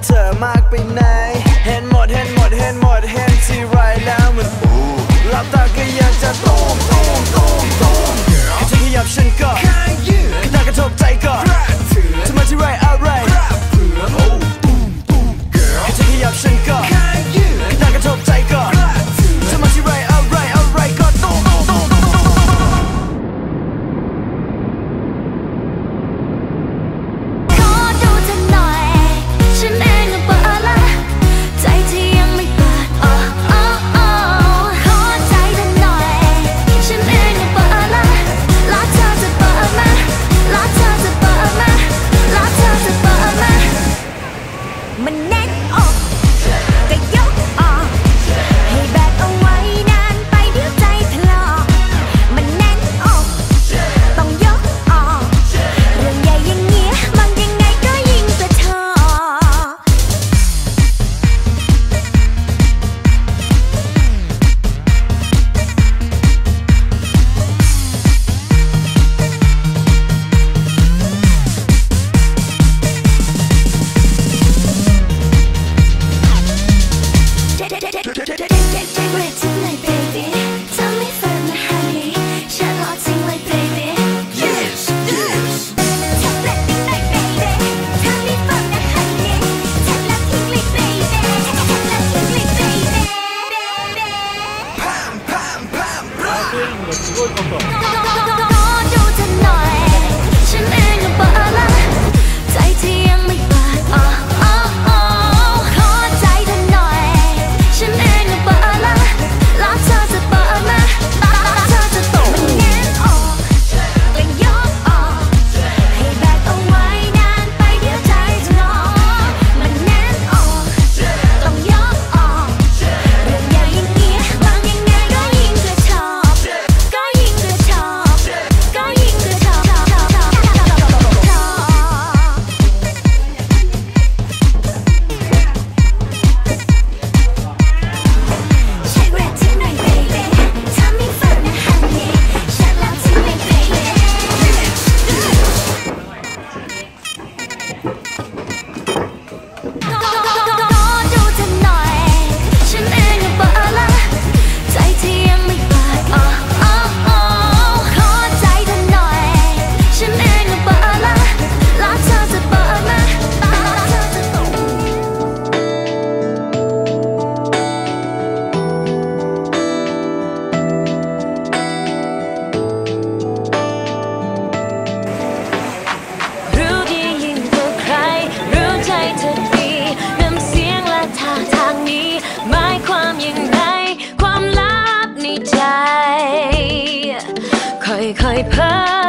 เธอมากไปไหนเห็นหมดเห็นหมดเห็นหมดเห็นที่ไรแล้วมันหลับตาก็ยังจะตูมตูมตูมตูมแค่เธอขยับฉันก็ตากระทบใจก็เธอมาที่ไรอะไรแค่เธอขยับฉันก็ตากระทบใจก็เธอมาที่ไรอะไรอะไรก็ตูมตูมตูมขอดูเธอหน่อยฉันเองก็เปิดละใจที่ยังไม่เปิดขอใจเธอหน่อยฉันเองก็เปิดละแล้วเธอจะเปิดไหมแล้วเธอจะเปิดไหมแล้วเธอจะเปิดไหมมันแน่นอกก็ยกออกให้แบกเอาไว้นานไปเดี๋ยวใจถลอกมันแน่นอกต้องยกออกเรื่องใหญ่อย่างเงี้ยบางยังไงก็ยิ่งกระชอกค่อยๆเพ้อ